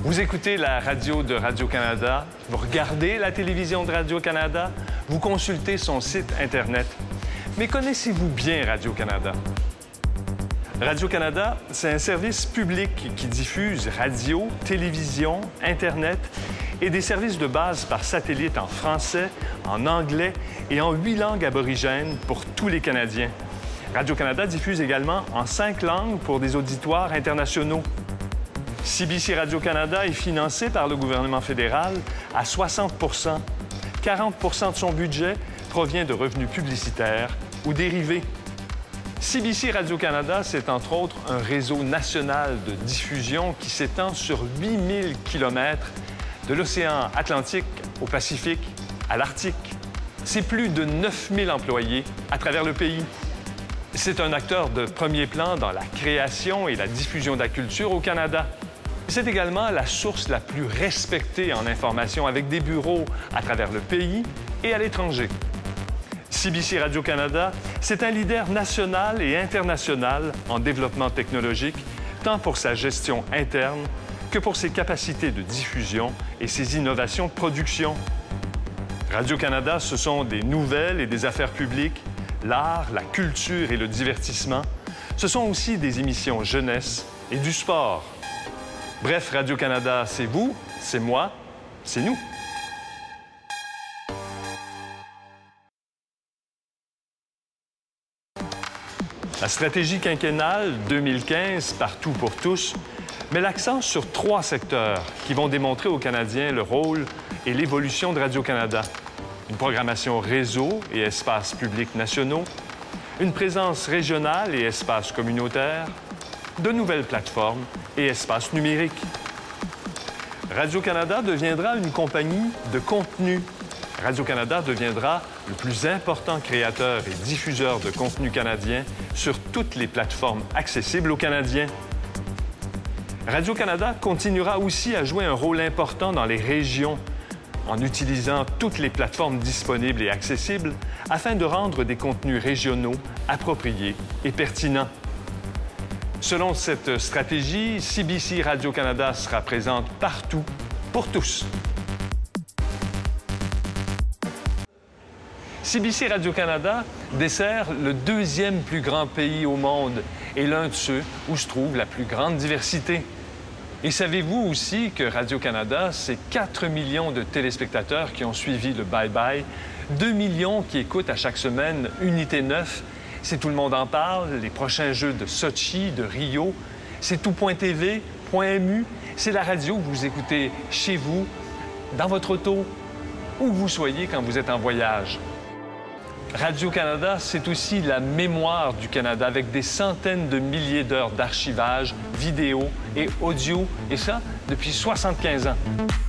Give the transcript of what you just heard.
Vous écoutez la radio de Radio-Canada, vous regardez la télévision de Radio-Canada, vous consultez son site Internet. Mais connaissez-vous bien Radio-Canada? Radio-Canada, c'est un service public qui diffuse radio, télévision, Internet et des services de base par satellite en français, en anglais et en 8 langues aborigènes pour tous les Canadiens. Radio-Canada diffuse également en 5 langues pour des auditoires internationaux. CBC Radio-Canada est financé par le gouvernement fédéral à 60 %. 40 % de son budget provient de revenus publicitaires ou dérivés. CBC Radio-Canada, c'est entre autres un réseau national de diffusion qui s'étend sur 8000 km de l'océan Atlantique au Pacifique à l'Arctique. C'est plus de 9000 employés à travers le pays. C'est un acteur de premier plan dans la création et la diffusion de la culture au Canada. C'est également la source la plus respectée en information avec des bureaux à travers le pays et à l'étranger. CBC Radio-Canada, c'est un leader national et international en développement technologique, tant pour sa gestion interne que pour ses capacités de diffusion et ses innovations de production. Radio-Canada, ce sont des nouvelles et des affaires publiques, l'art, la culture et le divertissement. Ce sont aussi des émissions jeunesse et du sport. Bref, Radio-Canada, c'est vous, c'est moi, c'est nous. La stratégie quinquennale 2015, Partout pour tous, met l'accent sur 3 secteurs qui vont démontrer aux Canadiens le rôle et l'évolution de Radio-Canada. Une programmation réseau et espaces publics nationaux, une présence régionale et espaces communautaires, de nouvelles plateformes et espaces numériques. Radio-Canada deviendra une compagnie de contenu. Radio-Canada deviendra le plus important créateur et diffuseur de contenu canadien sur toutes les plateformes accessibles aux Canadiens. Radio-Canada continuera aussi à jouer un rôle important dans les régions en utilisant toutes les plateformes disponibles et accessibles afin de rendre des contenus régionaux appropriés et pertinents. Selon cette stratégie, CBC Radio-Canada sera présente partout, pour tous. CBC Radio-Canada dessert le 2e plus grand pays au monde et l'un de ceux où se trouve la plus grande diversité. Et savez-vous aussi que Radio-Canada, c'est 4 millions de téléspectateurs qui ont suivi le bye-bye, 2 millions qui écoutent à chaque semaine Unité 9, c'est Tout le monde en parle, les prochains Jeux de Sochi, de Rio, c'est Tout.tv, .mu, c'est la radio que vous écoutez chez vous, dans votre auto, où que vous soyez quand vous êtes en voyage. Radio-Canada, c'est aussi la mémoire du Canada avec des centaines de milliers d'heures d'archivage, vidéo et audio, et ça depuis 75 ans.